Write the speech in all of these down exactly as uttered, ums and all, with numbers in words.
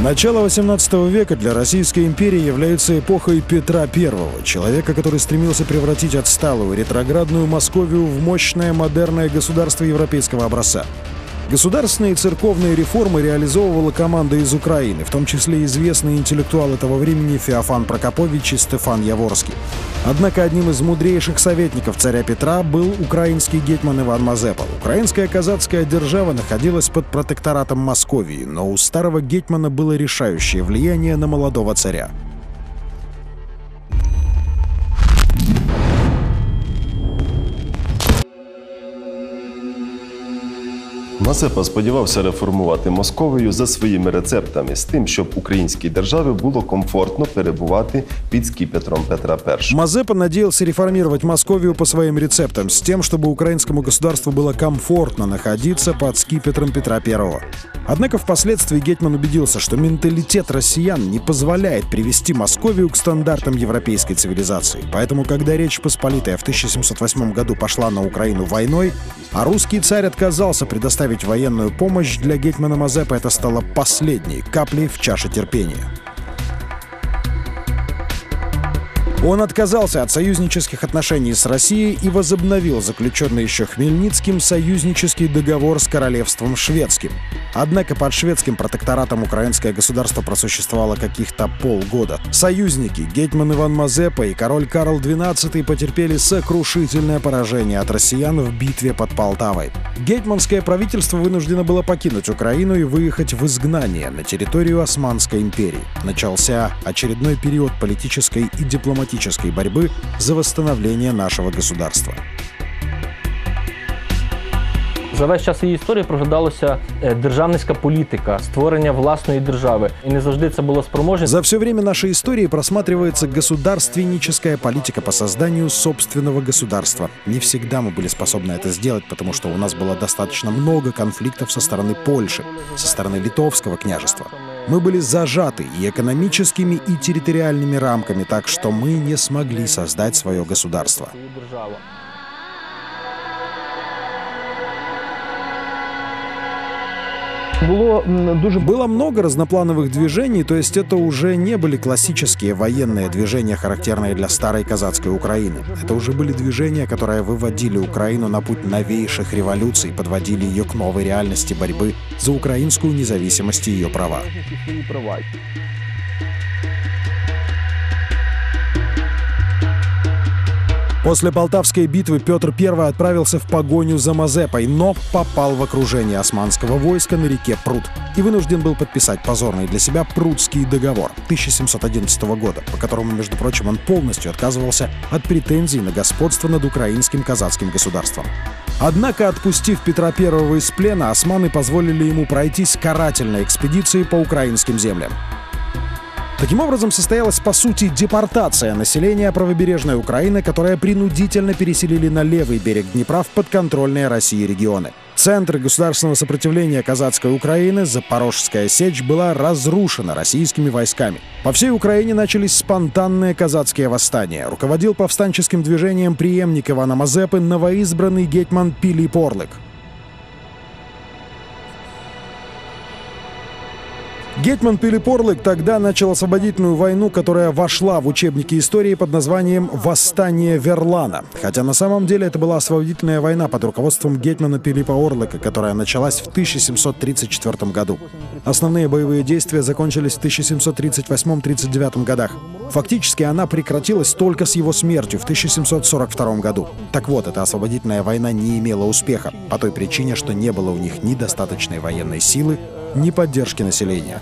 Начало восемнадцатого века для Российской империи является эпохой Петра Первого, человека, который стремился превратить отсталую ретроградную Московию в мощное модерное государство европейского образца. Государственные и церковные реформы реализовывала команда из Украины, в том числе известные интеллектуалы того времени Феофан Прокопович и Стефан Яворский. Однако одним из мудрейших советников царя Петра был украинский гетман Иван Мазепа. Украинская казацкая держава находилась под протекторатом Московии, но у старого гетмана было решающее влияние на молодого царя. Мазепа сподівався реформувати Московію за своїми рецептами, з тим, щоб українській державі було комфортно перебувати під скипетром Петра Первого. Мазепа надеялся реформировать Московию по своим рецептам, с тем, чтобы украинскому государству было комфортно находиться под скипетром Петра Первого. Однако впоследствии гетман убедился, что менталитет россиян не позволяет привести Московию к стандартам европейской цивилизации. Поэтому, когда Речь Посполитая в тысяча семьсот восьмом году пошла на Украину войной, а русский царь отказался предоставить военную помощь, для гетмана Мазепы это стало последней каплей в чаше терпения. Он отказался от союзнических отношений с Россией и возобновил заключенный еще Хмельницким союзнический договор с королевством шведским. Однако под шведским протекторатом украинское государство просуществовало каких-то полгода. Союзники, гетман Иван Мазепа и король Карл двенадцатый, потерпели сокрушительное поражение от россиян в битве под Полтавой. Гетманское правительство вынуждено было покинуть Украину и выехать в изгнание на территорию Османской империи. Начался очередной период политической и дипломатической борьбы за восстановление нашего государства. За весь час її історії проглядалася державницька політика, створення власної держави. І не завжди це було спроможно. За все время нашей истории просматривается государственническая политика по созданию собственного государства. Не всегда мы были способны это сделать, потому что у нас было достаточно много конфликтов со стороны Польши, со стороны Литовского княжества. Мы были зажаты и экономическими, и территориальными рамками, так что мы не смогли создать свое государство. Было много разноплановых движений, то есть это уже не были классические военные движения, характерные для старой казацкой Украины. Это уже были движения, которые выводили Украину на путь новейших революций, подводили ее к новой реальности борьбы за украинскую независимость и ее права. После Полтавской битвы Петр Первый отправился в погоню за Мазепой, но попал в окружение османского войска на реке Прут и вынужден был подписать позорный для себя Прутский договор тысяча семьсот одиннадцатого года, по которому, между прочим, он полностью отказывался от претензий на господство над украинским казацким государством. Однако, отпустив Петра Первого из плена, османы позволили ему пройтись карательной экспедицией по украинским землям. Таким образом, состоялась, по сути, депортация населения правобережной Украины, которое принудительно переселили на левый берег Днепра в подконтрольные России регионы. Центр государственного сопротивления казацкой Украины, Запорожская сечь, была разрушена российскими войсками. По всей Украине начались спонтанные казацкие восстания. Руководил повстанческим движением преемник Ивана Мазепы, новоизбранный гетман Пилип Орлик. Гетман Пилип Орлик тогда начал освободительную войну, которая вошла в учебники истории под названием «Восстание Верлана». Хотя на самом деле это была освободительная война под руководством гетмана Пилипа Орлика, которая началась в тысяча семьсот тридцать четвёртом году. Основные боевые действия закончились в тысяча семьсот тридцать восьмом — тридцать девятом годах. Фактически она прекратилась только с его смертью в тысяча семьсот сорок втором году. Так вот, эта освободительная война не имела успеха по той причине, что не было у них ни достаточной военной силы, ни поддержки населения.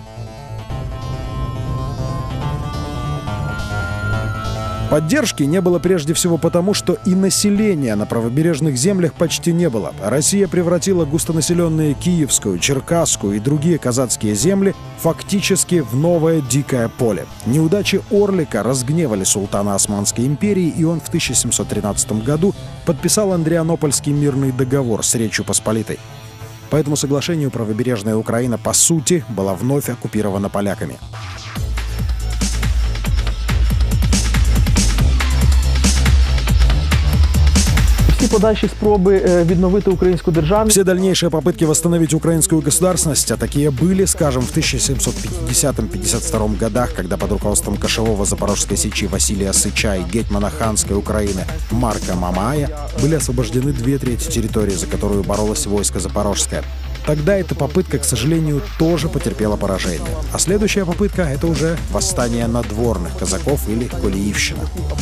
Поддержки не было прежде всего потому, что и населения на правобережных землях почти не было. Россия превратила густонаселенные Киевскую, Черкасскую и другие казацкие земли фактически в новое дикое поле. Неудачи Орлика разгневали султана Османской империи, и он в тысяча семьсот тринадцатом году подписал Андрианопольский мирный договор с Речью Посполитой. По этому соглашению правобережная Украина, по сути, была вновь оккупирована поляками. Всі подальші спроби е, відновити українську державність. Все дальнейшие попытки восстановить украинскую государственность, а такие были, скажем, в тысяча семьсот пятидесятом — пятьдесят втором годах, когда под руководством кошевого Запорожской сечи Василия Сыча и гетмана ханской Украины Марка Мамая были освобождены две трети территории, за которую боролось войско Запорожское. Тогда эта попытка, к сожалению, тоже потерпела поражение. А следующая попытка — это уже восстание надворных казаков или Колеевщина.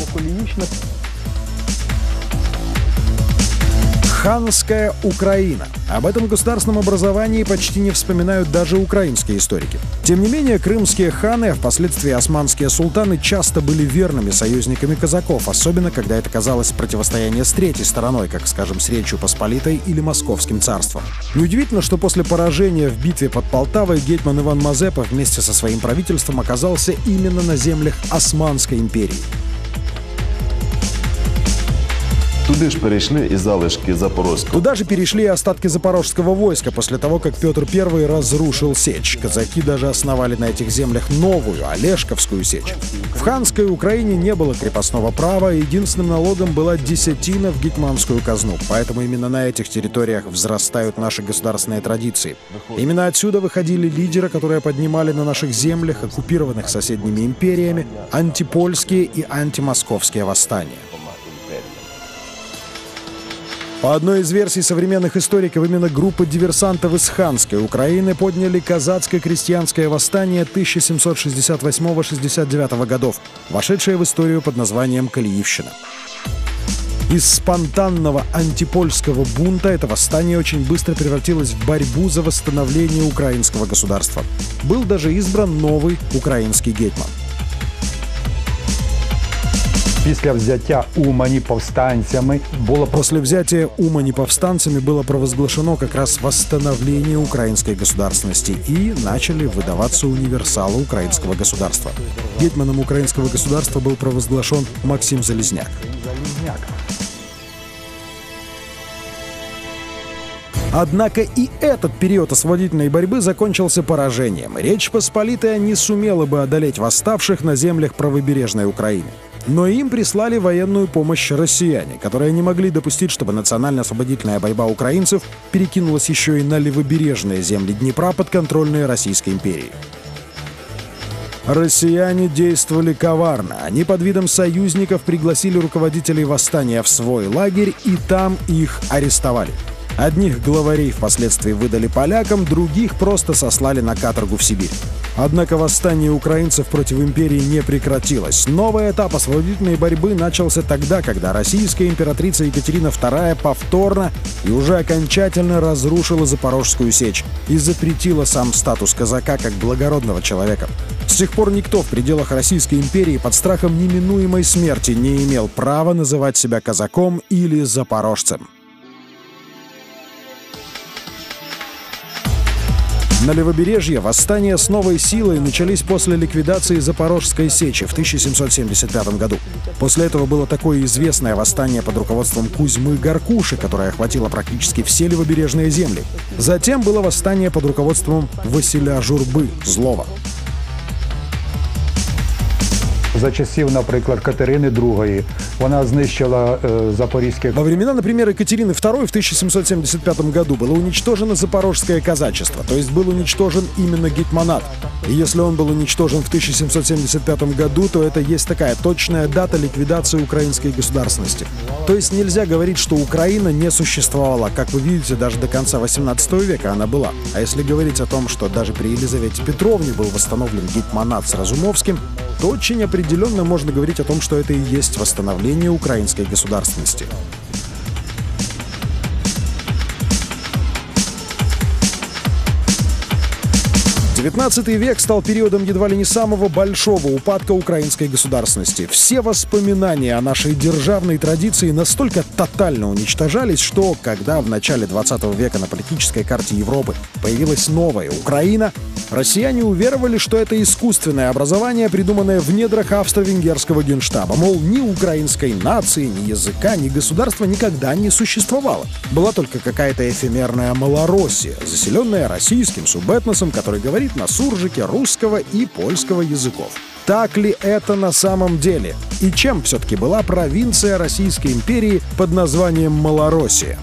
Ханская Украина. Об этом государственном образовании почти не вспоминают даже украинские историки. Тем не менее, крымские ханы, а впоследствии османские султаны, часто были верными союзниками казаков, особенно когда это казалось противостояние с третьей стороной, как, скажем, с Речью Посполитой или Московским царством. Неудивительно, что после поражения в битве под Полтавой гетман Иван Мазепа вместе со своим правительством оказался именно на землях Османской империи. Туди ж перейшли і залишки Запорозького. Туда же перешли и остатки запорожского войска после того, как Петр Первый разрушил сечь. Казаки даже основали на этих землях новую, Олешковскую сечь. В ханской Украине не было крепостного права, и единственным налогом была десятина в гетманскую казну. Поэтому именно на этих территориях взрастают наши государственные традиции. Именно отсюда выходили лидеры, которые поднимали на наших землях, оккупированных соседними империями, антипольские и антимосковские восстания. По одной из версий современных историков, именно группа диверсантов из ханской Украины подняли казацко-крестьянское восстание тысяча семьсот шестьдесят восьмого — шестьдесят девятого годов, вошедшее в историю под названием Колеевщина. Из спонтанного антипольского бунта это восстание очень быстро превратилось в борьбу за восстановление украинского государства. Был даже избран новый украинский гетман. Після взяття Умані повстанцями було После взятия Умани повстанцами было провозглашено как раз восстановление украинской государственности и начали выдаваться универсалы украинского государства. Гетманом украинского государства был провозглашен Максим Залезняк. Однако и этот период освободительной борьбы закончился поражением. Речь Посполитая не сумела бы одолеть восставших на землях правобережной Украины. Но им прислали военную помощь россияне, которые не могли допустить, чтобы национально-освободительная борьба украинцев перекинулась еще и на левобережные земли Днепра, подконтрольные Российской империей. Россияне действовали коварно. Они под видом союзников пригласили руководителей восстания в свой лагерь и там их арестовали. Одних главарей впоследствии выдали полякам, других просто сослали на каторгу в Сибирь. Однако восстание украинцев против империи не прекратилось. Новый этап освободительной борьбы начался тогда, когда российская императрица Екатерина Вторая повторно и уже окончательно разрушила Запорожскую сечь и запретила сам статус казака как благородного человека. С тех пор никто в пределах Российской империи под страхом неминуемой смерти не имел права называть себя казаком или запорожцем. На левобережье восстания с новой силой начались после ликвидации Запорожской сечи в тысяча семьсот семьдесят пятом году. После этого было такое известное восстание под руководством Кузьмы Горкуши, которое охватило практически все левобережные земли. Затем было восстание под руководством Василя Журбы, Злого. за часів, наприклад, Катерини Другої. Вона знищила е, запорізьке... Во времена, например, Екатерины Второй в тысяча семьсот семьдесят пятом году было уничтожено запорожское казачество, то есть был уничтожен именно гетманат. И если он был уничтожен в тысяча семьсот семьдесят пятом году, то это есть такая точная дата ликвидации украинской государственности. То есть нельзя говорить, что Украина не существовала. Как вы видите, даже до конца восемнадцатого века она была. А если говорить о том, что даже при Елизавете Петровне был восстановлен гетманат с Разумовским, то очень определенно можно говорить о том, что это и есть восстановление украинской государственности. девятнадцатый век стал периодом едва ли не самого большого упадка украинской государственности. Все воспоминания о нашей державной традиции настолько тотально уничтожались, что, когда в начале двадцатого века на политической карте Европы появилась новая Украина, россияне уверовали, что это искусственное образование, придуманное в недрах австро-венгерского генштаба. Мол, ни украинской нации, ни языка, ни государства никогда не существовало. Была только какая-то эфемерная Малороссия, заселенная российским субэтносом, который говорит на суржике русского и польского языков. Так ли это на самом деле? И чем все-таки была провинция Российской империи под названием Малороссия?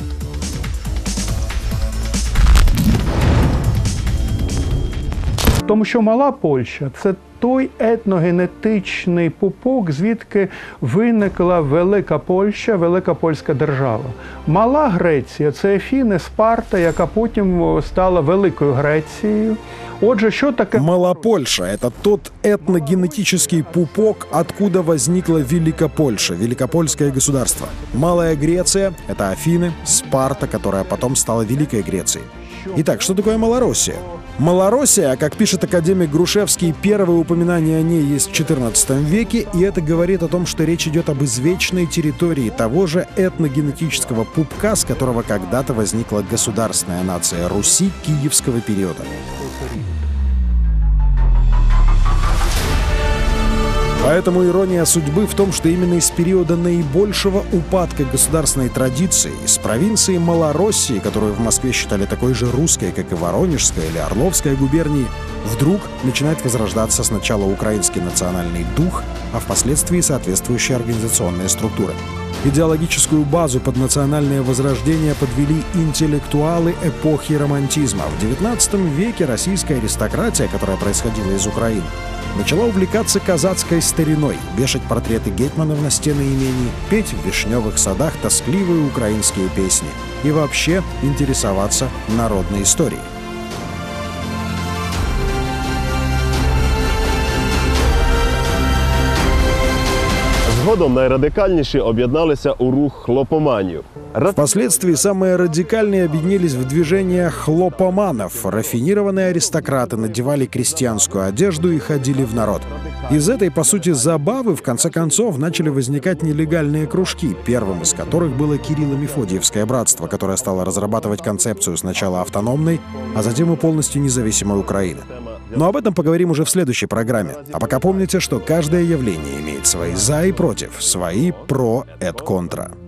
Тому що Мала Польща – це той етногенетичний пупок, звідки виникла Велика Польща, Велика Польська держава. Мала Греція – це Афіни, Спарта, яка потім стала Великою Грецією. Отже, що таке Малопольша – это тот этногенетический пупок, откуда возникла Великопольша, Великопольское государство. Малая Греция – это Афины, Спарта, которая потом стала Великой Грецией. Итак, что такое Малороссия? Малороссия, как пишет академик Грушевский, первое упоминание о ней есть в четырнадцатом веке, и это говорит о том, что речь идет об извечной территории того же этногенетического пупка, с которого когда-то возникла государственная нация Руси киевского периода. Поэтому ирония судьбы в том, что именно из периода наибольшего упадка государственной традиции, из провинции Малороссии, которую в Москве считали такой же русской, как и Воронежская или Орловская губернии, вдруг начинает возрождаться сначала украинский национальный дух, а впоследствии соответствующие организационные структуры. Идеологическую базу под национальное возрождение подвели интеллектуалы эпохи романтизма. В девятнадцатом веке российская аристократия, которая происходила из Украины, начала увлекаться казацкой стариной, вешать портреты гетманов на стены имений, петь в вишневых садах тоскливые украинские песни и вообще интересоваться народной историей. Згодом найрадикальніші об'єдналися у рух хлопоманів. Впоследствии самые радикальные объединились в движение хлопоманов. Рафинированные аристократы надевали крестьянскую одежду и ходили в народ. Из этой, по сути, забавы, в конце концов, начали возникать нелегальные кружки, первым из которых было Кирилло-Мефодиевское братство, которое стало разрабатывать концепцию сначала автономной, а затем и полностью независимой Украины. Но об этом поговорим уже в следующей программе. А пока помните, что каждое явление имеет свои «за» и «против», свои «про» et «контра».